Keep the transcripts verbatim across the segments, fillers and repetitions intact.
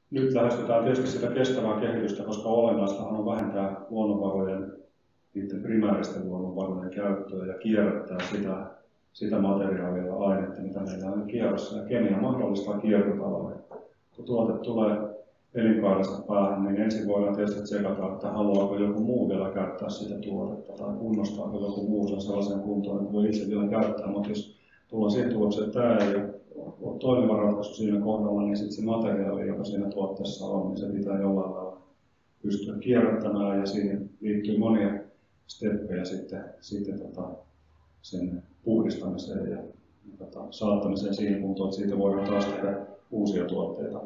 nyt lähestytään tietysti sitä kestävää kehitystä, koska olennaistahan on vähentää luonnonvarojen, niiden primääristen luonnonvarojen käyttöä ja kierrättää sitä, sitä materiaalia ja ainetta, mitä meillä on kierrossa. Ja kemia mahdollistaa kiertotalouden. Kun tuote tulee elinkaaresta päähän, niin ensin voidaan tietysti tsekata, että haluaako joku muu vielä käyttää sitä tuotetta tai kunnostaako joku muu sen sellaisen kuntoon, että voi itse vielä käyttää. Mutta jos tullaan siihen tulokseen, että tämä ei ole toimiva ratkaisu siinä kohdalla, niin sitten se materiaali, joka siinä tuotteessa on, niin se pitää jollain lailla pystyä kierrättämään ja siihen liittyy monia steppejä sitten, sitten tota, sen puhdistamiseen ja tota, saattamiseen siihen kuntoon, että siitä voidaan taas tehdä uusia tuotteita.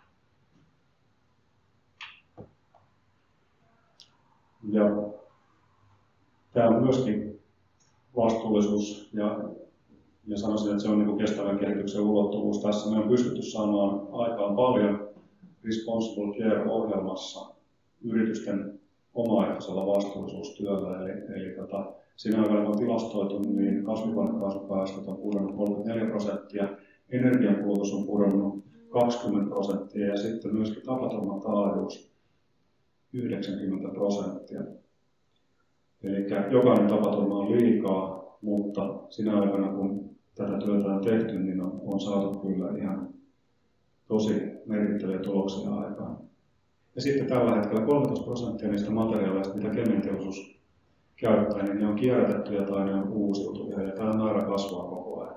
Ja tämä on myöskin vastuullisuus ja, ja sanoisin, että se on niin kestävän kehityksen ulottuvuus. Tässä me on pystytty saamaan aikaan paljon Responsible Care-ohjelmassa yritysten omaehtoisella vastuullisuustyöllä. Eli, eli tota, siinä aikana on tilastoitu, niin kasvihuonekaasupäästöt on pudonnut kolmekymmentäneljä prosenttia, energiankulutus on pudonnut kaksikymmentä prosenttia ja sitten myöskin tapaturmataajuus yhdeksänkymmentä prosenttia. Eli jokainen tapaturma on liikaa, mutta sinä aikana kun tätä työtä on tehty, niin on, on saatu kyllä ihan tosi merkittäviä tuloksia aikaan. Ja sitten tällä hetkellä kolmetoista prosenttia niistä materiaaleista, mitä kemianteollisuus käyttää, niin ne on kierrätettyjä tai ne on uusiutuvia ja tämä määrä kasvaa koko ajan.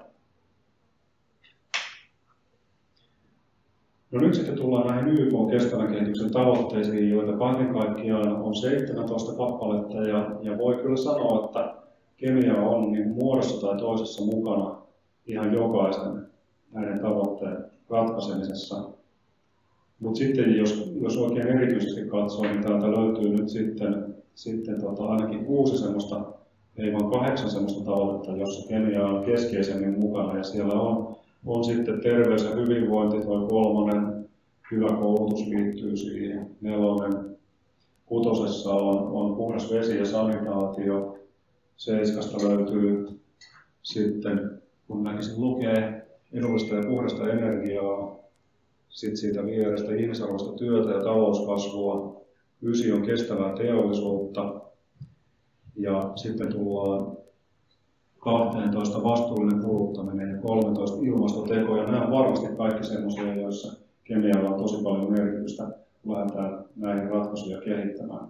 No nyt sitten tullaan näihin Y K:n kestävän kehityksen tavoitteisiin, joita kaiken kaikkiaan on seitsemäntoista kappaletta ja, ja voi kyllä sanoa, että kemia on niin muodossa tai toisessa mukana ihan jokaisen näiden tavoitteen ratkaisemisessa. Mutta sitten jos, jos oikein erityisesti katsoo, niin täältä löytyy nyt sitten, sitten tota, ainakin kuusi semmoista, ei vaan kahdeksan semmoista tavoitetta, jossa kemia on keskeisemmin mukana ja siellä on On sitten terveys ja hyvinvointi, tuo kolmonen, hyvä koulutus liittyy siihen. Nelonen, kutosessa on, on puhdas vesi ja sanitaatio. Seiskasta löytyy sitten, kun näkisin lukee, edullista ja puhdasta energiaa. Sitten siitä vierestä ihmisarvoista työtä ja talouskasvua. Ysi on kestävää teollisuutta. Ja sitten tullaan kaksitoista vastuullinen kuluttaminen ja kolmetoista ilmastoteko. Ja nämä on varmasti kaikki sellaisia, joissa kemialla on tosi paljon merkitystä, kun lähdetään näihin ratkaisuja kehittämään.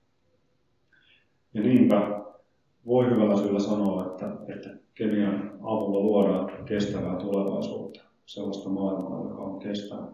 Ja niinpä voi hyvällä syyllä sanoa, että, että kemian avulla luodaan kestävää tulevaisuutta, sellaista maailmaa, joka on kestävä.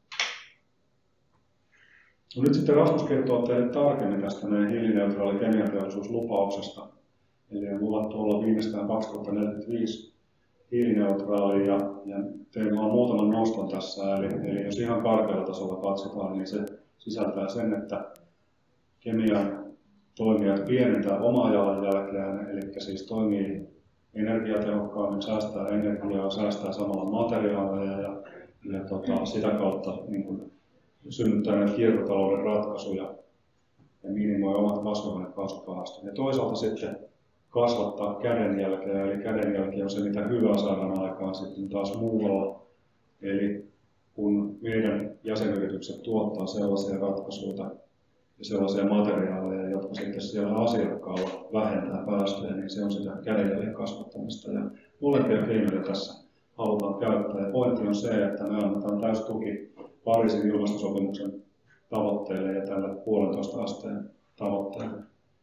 No nyt sitten Rasmus kertoo teille tarkemmin tästä meidän hiilineutraali kemianteollisuuslupauksesta. Eli on luvattu olla viimeistään kaksituhattaneljäkymmentäviisi hiilineutraali ja, ja tein vaan muutaman noston tässä. Eli, eli jos ihan karkealla tasolla katsotaan, niin se sisältää sen, että kemian toimijat pienentää omaa jalanjälkeään, eli siis toimii energiatehokkaammin, säästää energiaa, säästää samalla materiaaleja ja, ja tota, sitä kautta niin kuin, synnyttää näitä kiertotalouden ratkaisuja ja minimoi omat kasvihuonekaasupäästöt. Ja toisaalta sitten kasvattaa kädenjälkeä, eli kädenjälki on se, mitä hyvää saadaan aikaan sitten taas muualla. Eli kun meidän jäsenyritykset tuottaa sellaisia ratkaisuja ja sellaisia materiaaleja, jotka sitten siellä asiakkaalla vähentää päästöjä, niin se on sitä kädenjäljen kasvattamista. Ja molempia keinoja tässä halutaan käyttää. Ja pointti on se, että me annetaan täysi tuki Pariisin ilmastosopimuksen tavoitteille ja tälle puolentoista asteen tavoitteelle.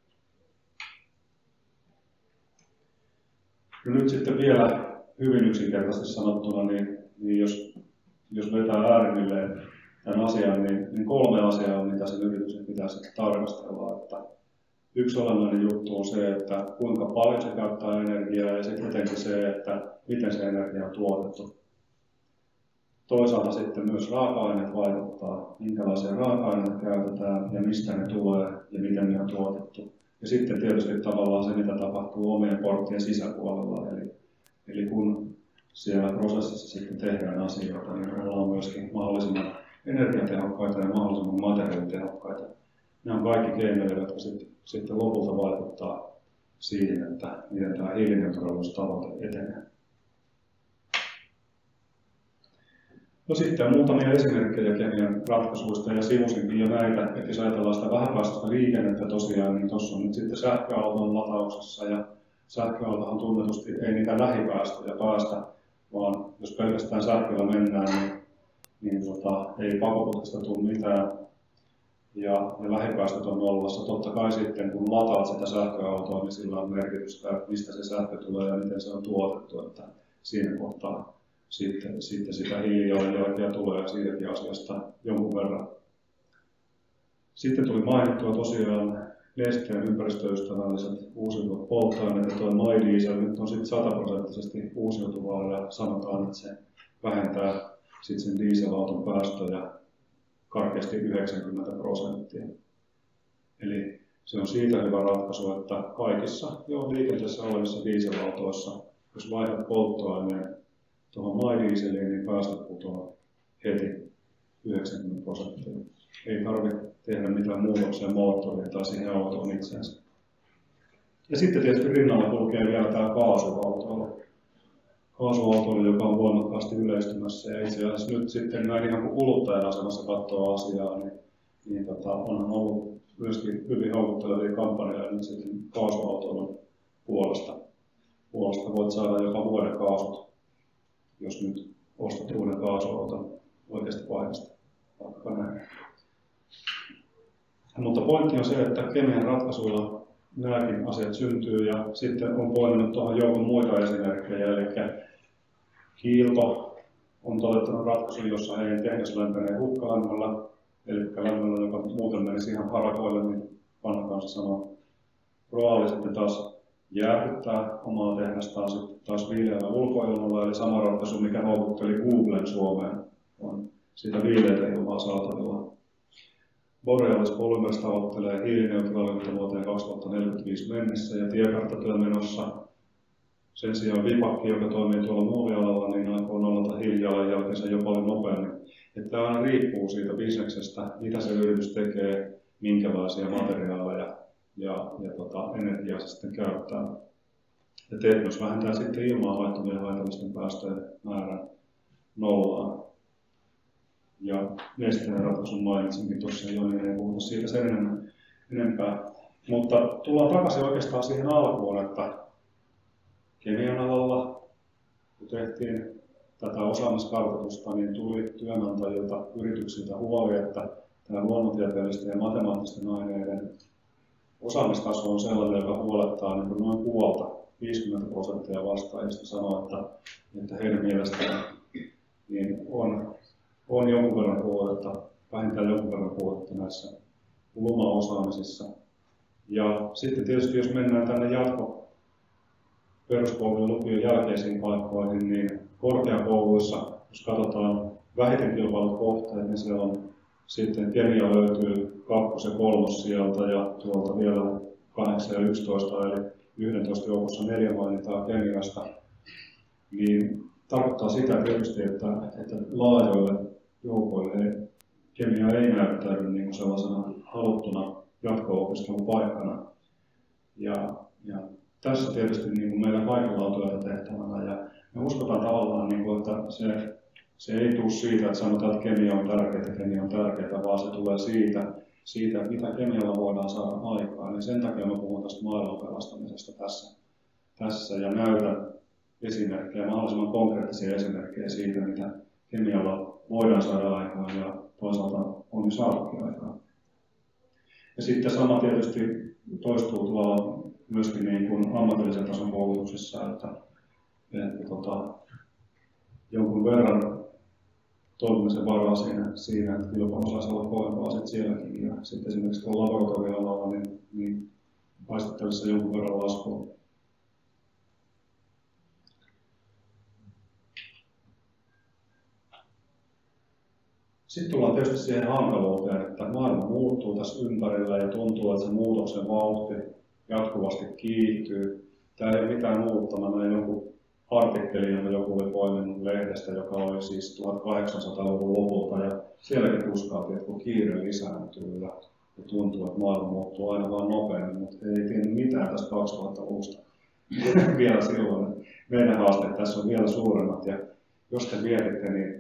Ja nyt sitten vielä hyvin yksinkertaisesti sanottuna, niin, niin jos, jos vetää äärimmilleen tämän asian, niin, niin kolme asiaa on, mitä sen yrityksen pitäisi tarkastella. Että yksi olennainen juttu on se, että kuinka paljon se käyttää energiaa ja sitten etenkin se, että miten se energia on tuotettu. Toisaalta sitten myös raaka-aineet vaikuttaa, minkälaisia raaka-aineita käytetään ja mistä ne tulee ja miten ne on tuotettu. Ja sitten tietysti tavallaan se, mitä tapahtuu omien porttien sisäpuolella. Eli, eli kun siellä prosessissa sitten tehdään asioita, niin ollaan myöskin mahdollisimman energiatehokkaita ja mahdollisimman materiaalitehokkaita. Ne on kaikki keinoja, jotka sitten, sitten lopulta vaikuttaa siihen, että miten tämä hiilineutraalisuustavoite etenee. No sitten on muutamia esimerkkejä kemian ratkaisuista ja sivusinkin jo näitä, että jos ajatellaan sitä vähäpäästöistä liikennettä tosiaan, niin tuossa on nyt sitten sähköauton latauksessa ja sähköautohan tunnetusti ei niitä lähipäästöjä päästä, vaan jos pelkästään sähköllä mennään, niin, niin tota, ei pakoputkesta tule mitään ja, ja lähipäästöt on nollassa. Totta kai sitten kun lataat sitä sähköautoa, niin sillä on merkitystä, mistä se sähkö tulee ja miten se on tuotettu, että siinä kohtaa Sitten, sitten sitä hiilijalanjälkeä tulee siitäkin asiasta jonkun verran. Sitten tuli mainittua tosiaan Nesteen ympäristöystävälliset uusiutuvat polttoaineet, ja tuo MyDiesel nyt on sitten sataprosenttisesti uusiutuvaa ja sanotaan, että se vähentää sitten sen dieselauton päästöjä karkeasti yhdeksänkymmentä prosenttia. Eli se on siitä hyvä ratkaisu, että kaikissa jo liikenteessä olevissa dieselautoissa, jos vaihdat polttoaineen tuohon MyDieseliin, niin päästöt putoaa heti yhdeksänkymmentä prosenttia. Ei tarvitse tehdä mitään muutoksia moottoriin tai siihen autoon itseensä. Ja sitten tietysti rinnalla kulkee vielä tämä kaasuautoilu. Kaasuautoilu, joka on voimakkaasti yleistymässä ja itse asiassa nyt sitten näin ihan kuin kuluttajan asemassa katsoo asiaa, niin, niin tota, onhan ollut myöskin hyvin houkuttelevia kampanjoja nyt sitten kaasuautoilun puolesta. Puolesta voit saada jopa vuoden kaasut, jos nyt ostat uuden kaasuauton oikeasta paikasta, vaikka näin. Mutta pointti on se, että kemian ratkaisuilla nämäkin asiat syntyy ja sitten on poiminnut tuohon joukon muita esimerkkejä, eli kiilto on todettanut ratkaisun, jossa ei tehdas lämpenee hukkalämmöllä, eli lämmöllä, joka muuten menisi ihan harakoille, niin vanha kanssa sanoo. Roali sitten taas jäähdyttää omaa tehdastaan sitten taas viileällä ulkoilmalla, eli sama ratkaisu, mikä houkutteli Googlen Suomeen, on sitä viileitä ilmaa saatavilla. Borealis Polymers tavoittelee hiilineutraaliutta vuoteen kaksituhattaneljäkymmentäviisi mennessä ja tiekarttatyö menossa. Sen sijaan Vipakki, joka toimii tuolla muovialalla, niin aikoo nollata hiilijalanjälkeensä jo paljon nopeammin. Että tämä aina riippuu siitä bisneksestä, mitä se yritys tekee, minkälaisia materiaaleja ja, ja tota, energiaa se sitten käyttää. Ja tehdas vähentää sitten ilmaa laittomien haitallisten päästöjen määrän nollaan. Ja Nesteen ratkaisun mainitsinkin tuossa jo, niin ei puhuta siitä sen enempää. Mutta tullaan takaisin oikeastaan siihen alkuun, että kemian alalla, kun tehtiin tätä osaamiskartoitusta, niin tuli työnantajilta, yrityksiltä huoli, että tämä luonnontieteellisten ja matemaattisten aineiden osaamistaso on sellainen, joka huolettaa niin noin puolta, viisikymmentä prosenttia vastaajista sanoo, että, että heidän mielestään niin on, on jonkun verran puoletta, vähintään jonkun verran puoletta näissä luma-osaamisissa. Ja sitten tietysti jos mennään tänne jatko peruskoulujen lukion jälkeisiin paikkoihin, niin korkeakouluissa, jos katsotaan vähiten kilpailut kohteet, niin siellä on sitten kemia löytyy kakkos- ja kolmos sieltä ja tuolta vielä kahdeksan ja yksitoista, eli yhdentoista joukossa neljä mainitaan kemiasta. Niin tarkoittaa sitä tietysti, että, että laajoille joukoille kemia ei näyttäydy niin kuin sellaisena haluttuna jatko-opiskelupaikkana. Ja, ja tässä tietysti niin kuin meillä kaikilla on työtä tehtävänä ja me uskotaan tavallaan, niin kuin, että se, se ei tule siitä, että sanotaan, että kemia on tärkeää, kemia on tärkeää, vaan se tulee siitä, siitä mitä kemialla voidaan saada aikaan. Ja sen takia me puhun tästä maailman pelastamisesta tässä, tässä ja näytän esimerkkejä, mahdollisimman konkreettisia esimerkkejä siitä, mitä kemialla voidaan saada aikaan ja toisaalta on jo saatukin aikaan. Ja sitten sama tietysti toistuu tuolla myöskin niin kuin ammatillisen tason koulutuksessa, että, että tota, jonkun verran toivomisen varaa siinä, siinä että kilpailu saisi olla kovempaa sitten sielläkin. Ja sitten esimerkiksi tuolla laboratorioalalla niin, niin paistettavissa jonkun verran laskua. Sitten tullaan tietysti siihen hankaluuteen, että maailma muuttuu tässä ympärillä ja tuntuu, että se muutoksen vauhti jatkuvasti kiihtyy. Täällä ei ole mitään uutta. Mä näin jonkun artikkelin, jonka joku oli poiminut lehdestä, joka oli siis tuhatkahdeksansataaluvun lopulta. Ja sielläkin tuskaatiin, että kun kiire lisääntyy ja tuntuu, että maailma muuttuu aina vaan nopeammin, mutta ei tiennyt mitään tästä kaksituhattaluvusta vielä silloin. Meidän haasteet tässä on vielä suuremmat. Ja jos te mietitte, niin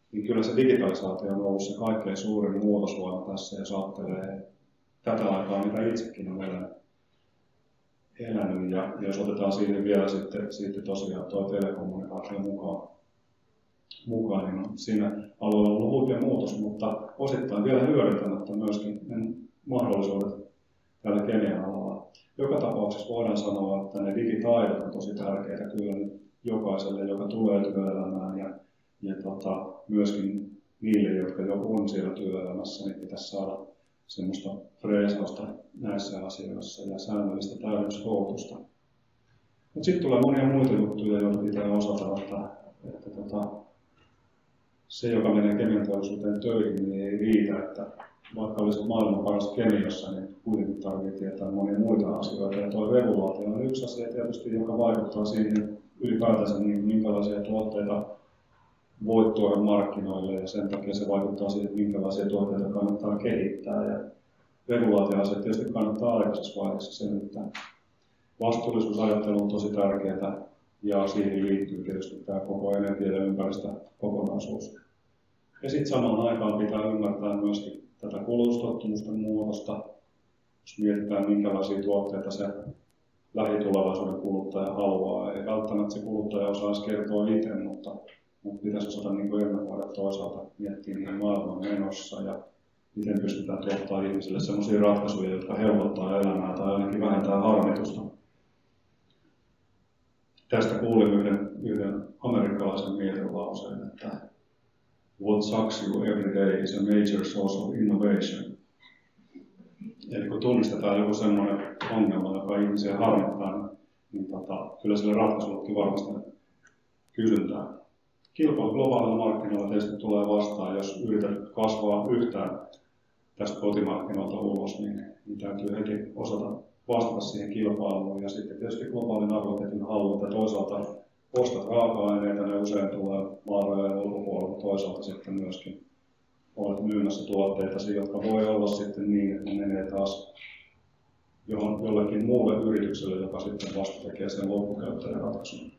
niin kyllä se digitalisaatio on ollut se kaikkein suurin muutosvoima tässä, jos ajattelee tätä aikaa, mitä itsekin olen elänyt. elänyt. Ja jos otetaan siihen vielä sitten, sitten tosiaan tuo telekommunikaatio mukaan, mukaan, niin on siinä alueella ollut huikea muutos, mutta osittain vielä hyödyntämättä myöskin ne mahdollisuudet tällä kemian alalla. Joka tapauksessa voidaan sanoa, että ne digitaidot on tosi tärkeitä kyllä nyt jokaiselle, joka tulee työelämään ja, ja tota, myöskin niille, jotka jo on siellä työelämässä, niin pitäisi saada semmoista freesausta näissä asioissa ja säännöllistä täydennyskoulutusta. Mutta sitten tulee monia muita juttuja, joita pitää osata, että, että tota, se, joka menee kemianteollisuuteen töihin, niin ei riitä, että vaikka olisi maailman paras kemiassa, niin kuitenkin tarvitsee tietää monia muita asioita. Ja tuo regulaatio on yksi asia tietysti, joka vaikuttaa siihen ylipäätänsä, niin minkälaisia tuotteita voit tuoda markkinoille, ja sen takia se vaikuttaa siihen, minkälaisia tuotteita kannattaa kehittää. Ja regulaatioasiat tietysti kannattaa aikaisessa vaiheessa selvittää. Vastuullisuusajattelu on tosi tärkeää, ja siihen liittyy tietysti tämä koko energia- ja ympäristökokonaisuus. Ja sitten samaan aikaan pitää ymmärtää myöskin tätä kulutustottumusten muutosta, jos mietitään minkälaisia tuotteita se lähitulevaisuuden kuluttaja haluaa. Ei välttämättä se kuluttaja osaisi kertoa itse, mutta, mutta pitäisi osata niin ennakoida toisaalta miettiä niihin maailman menossa ja miten pystytään tuottamaan ihmisille sellaisia ratkaisuja, jotka helpottaa elämää tai ainakin vähentää harmitusta. Tästä kuulin yhden, yhden amerikkalaisen mielilauseen, että what sucks you every day is a major source of innovation. Eli kun tunnistetaan joku sellainen ongelma, joka ihmisiä harmittaa, niin, niin tota, kyllä sille ratkaisullakin varmasti kysyntää. Kilpailu globaalilla markkinoilla tietysti tulee vastaan, jos yrität kasvaa yhtään tästä kotimarkkinoilta ulos, niin, niin täytyy heti osata vastata siihen kilpailuun. Ja sitten tietysti globaalin arvoketjun hallinta. Toisaalta ostat raaka-aineita, ne usein tulee maarajojen ulkopuolelta, toisaalta sitten myöskin olet myymässä tuotteita, jotka voi olla sitten niin, että ne menee taas johon, jollekin muulle yritykselle, joka sitten vasta tekee sen loppukäyttäjän ratkaisun.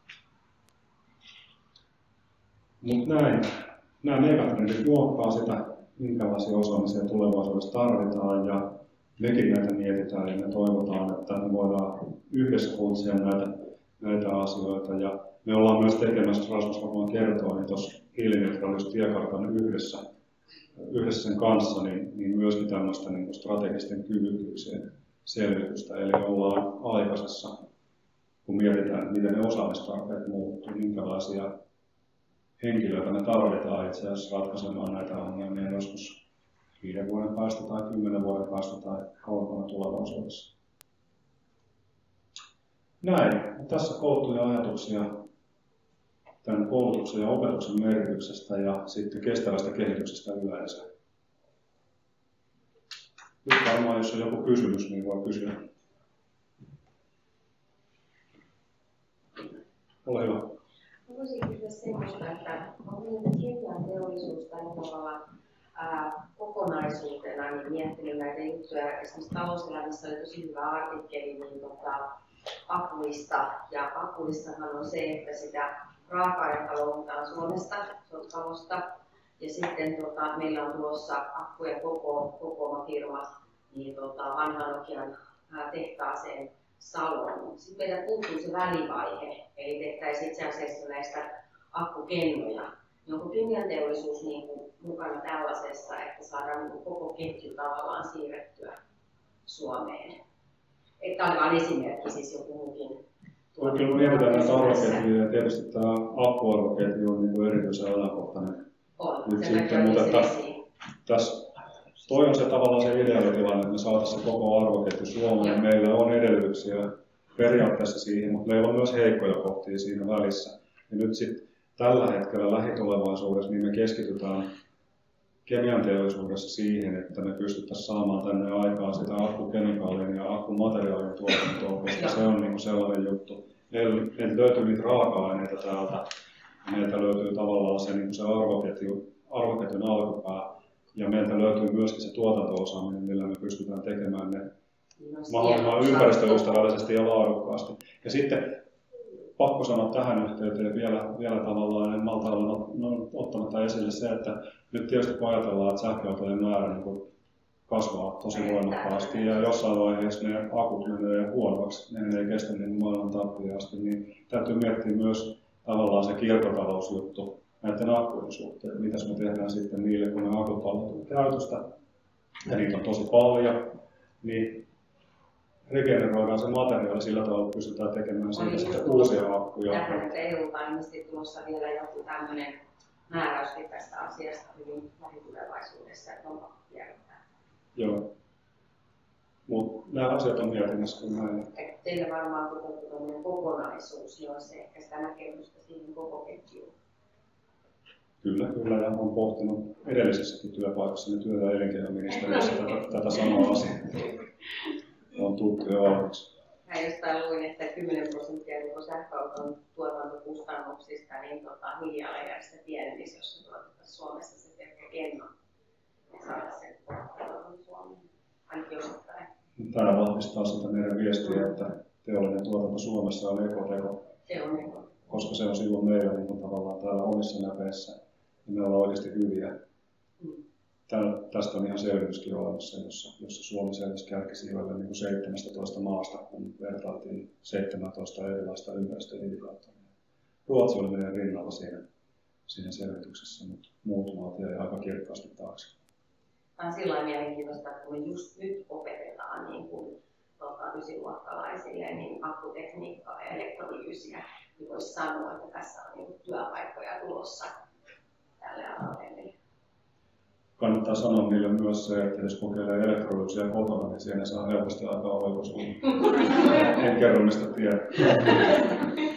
Mutta näin, nämä megatrendit muokkaa sitä, minkälaisia osaamisia tulevaisuudessa tarvitaan, ja mekin näitä mietitään ja me toivotaan, että me voidaan yhdessä funtsia näitä, näitä asioita. Ja me ollaan myös tekemässä, Rasmus varmaan kertoo, niin tuossa hiilineutraaliustiekartan yhdessä, yhdessä sen kanssa, niin, niin myöskin tämmöistä niin strategisten kyvykkyyksien selvitystä. Eli ollaan aikaisessa, kun mietitään, miten ne osaamistarpeet muuttuu, minkälaisia henkilöitä me tarvitaan itse asiassa ratkaisemaan näitä ongelmia joskus viiden vuoden päästä tai kymmenen vuoden päästä tai kauempana tulevaisuudessa. Näin. Tässä koottuja ajatuksia tämän koulutuksen ja opetuksen merkityksestä ja sitten kestävästä kehityksestä yleensä. Nyt varmaan, jos on joku kysymys, niin voi kysyä. Ole hyvä. Voisin kysyä semmoista, että onko kemian teollisuus tällä tavalla ää, kokonaisuutena niin miettinyt näitä juttuja. Esimerkiksi Talouselämässä oli tosi hyvä artikkeli niin, tota, akuista, ja akuissahan on se, että sitä raaka-ainetta louhitaan Suomesta, Sotkalosta, ja sitten tota, meillä on tulossa akkuja koko, koko firma niin, tota, vanhan Nokian ää, tehtaaseen Saloon. Sitten meillä puuttuu se välivaihe, eli tehtäisiin itse asiassa näistä akkukennoja. Onko kemian teollisuus niin kuin mukana tällaisessa, että saadaan niin kuin koko ketju tavallaan siirrettyä Suomeen? Tämä on vain esimerkki, siis joku muukin. Kyllä mietitään näitä arvoketjuja, ja tietysti tämä akkuarvoketju on niin erityisen ajankohtainen. On, nyt sitten, mutta että, tässä, toi on se tavallaan se ideaalitilanne, että me saataisiin se koko arvoketju Suomeen. Meillä on edellytyksiä periaatteessa siihen, mutta meillä on myös heikkoja kohtia siinä välissä. Ja nyt sitten tällä hetkellä lähitulevaisuudessa niin me keskitytään kemian teollisuudessa siihen, että me pystyttäisiin saamaan tänne aikaan sitä akkukemikaalin ja akkumateriaalin tuotantoa, koska se on niin sellainen juttu. Meiltä löytyy niitä raaka-aineita täältä, meiltä löytyy tavallaan se, niin se arvoketju, arvoketjun alkupää, ja meiltä löytyy myöskin se tuotanto-osaaminen, millä me pystytään tekemään ne mahdollisimman ympäristöystävällisesti ja laadukkaasti. Ja sitten pakko sanoa tähän yhteyteen vielä, vielä tavallaan, en malta olla no, ottamatta esille se, että nyt tietysti kun ajatellaan, että sähköautojen määrä niin kasvaa tosi voimakkaasti ja jossain vaiheessa ne akut menee huonoksi, ne ei kestä niin maailman tappiin asti, niin täytyy miettiä myös tavallaan se kiertotalousjuttu näiden akkujen suhteen, mitäs me tehdään sitten niille, kun ne akut on käytöstä ja niitä on tosi paljon, niin regeneroidaan se materiaali sillä tavalla, että pystytään tekemään siitä sitten uusia akkuja. Tähän, että E U-ta on ilmeisesti tulossa vielä joku tämmöinen määräyskin tästä asiasta hyvin lähitulevaisuudessa, että on pakko kierrättää. Joo. Mutta nämä asiat on mietinnässä kuin näin. Teillä varmaan koko tämmöinen kokonaisuus, joo, se ehkä sitä näkemystä siihen koko ketjuun. Kyllä, kyllä, ja olen pohtinut edellisessäkin työpaikassani työ- ja elinkeinoministeriössä tätä, tätä samaa asiaa. On tuttu jo valmiiksi. Mä jostain luin, että kymmenen prosenttia koko sähköauton tuotantokustannuksista niin tota, hiilijalanjäljestä pienenisi, jos se tuotettaisiin Suomessa se pelkkä kenno. Ja saada sen tuotannon Suomeen, ainakin osittain. Tämä vahvistaa sitä meidän viestiä, että teollinen tuotanto Suomessa on ekoteko. Se on eko. Koska se on silloin meillä niin tavallaan täällä omissa näpeissä, niin me ollaan oikeasti hyviä. Mm. Täällä, tästä on ihan selvityskin olemassa, jossa, jossa Suomi selvisi kärkisijoille niin seitsemästätoista maasta, kun vertailtiin seitsemäntoista erilaista ympäristöindikaattoria. Ruotsi oli meidän rinnalla siinä, siinä selvityksessä, mutta muut maat jäi aika kirkkaasti taakse. Tämä on sillä mielenkiintoista, että kun me just nyt opetetaan niin kuin tota, ysiluokkalaisille niin akkutekniikkaa ja elektrolyysiä, niin voisi sanoa, että tässä on niin työpaikkoja tulossa tälle alalle. Kannattaa sanoa niille myös se, että jos kokeilee elektrolyysiä kotona, niin siinä saa helposti aikaa oikoisuun. En kerro mistä tiedä.